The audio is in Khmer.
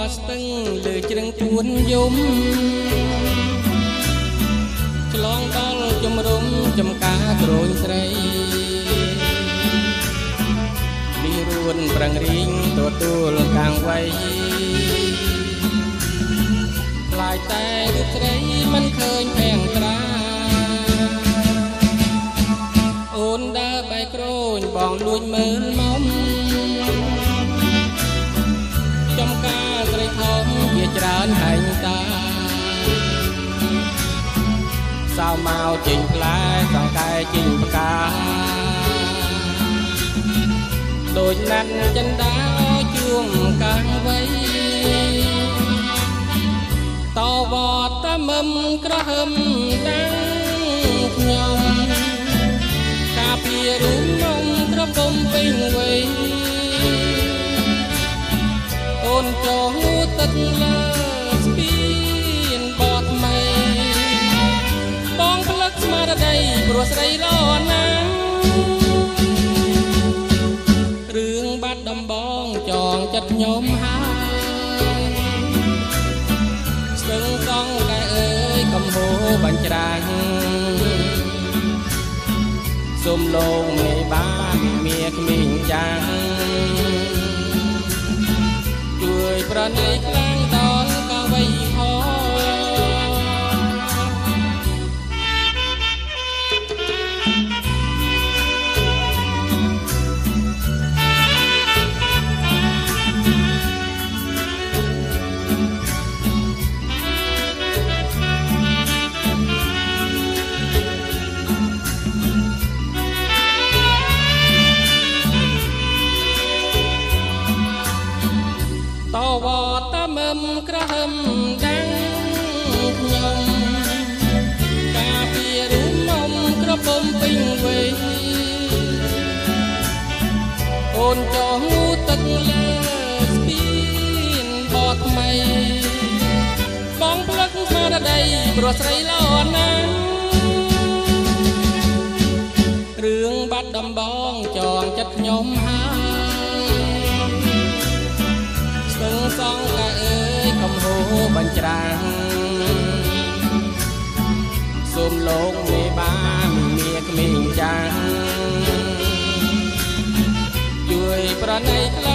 ស្ទឹងលើជ្រឹងពួនយំឆ្លងដល់ជំរំចំការក្រូនស្រីនេះរួនប្រឹងរីងទទួលកាំងវៃខ្លាចតែរូបស្រីមិនឃើញផែងត្រាអូនដើរបែកក្រូនបងលួចមើលមកចំការស្រីធំជាច្រើនហែងតាសៅមកចេញផ្លែសង្កែចេញផ្កាដូចណាត់ចិនដាជួងកាំងវៃតវត្តតាមឹមក្រហមតាំងខ្ញុំការពីរូបនំត្រពុំពេញវ័យអូនចោះទឹកលើស្ពានបតថ្មីបងផ្លឹកស្មារតីព្រោះស្រីល្អណាស់រឿងបាត់ដំបងចងចិត្តខ្ញុំហើយស្ទឹងកង់តែអើយកំហូរបាញ់ច្រាញ់សុំលោកមេបានមាគ្មានចាស់ជួយប្រណីខ្លាំងដល់កវៃហោតវត្តតាមឹមក្រហមដាំងខ្ញុំការពីរូបនំក្រពុំពេញវ័យអូនចោះទឹកលើស្ពានបតថ្មីបងផ្លឹកស្មារតីព្រោះស្រីល្អណាស់រឿងបាត់ដំបងចងចិត្តខ្ញុំហើយស្ទឹងសងកាអើយកំហូរបាញ់ច្រាំងសូមលោកមេបានមាគ្មានចាស់ជួយប្រណី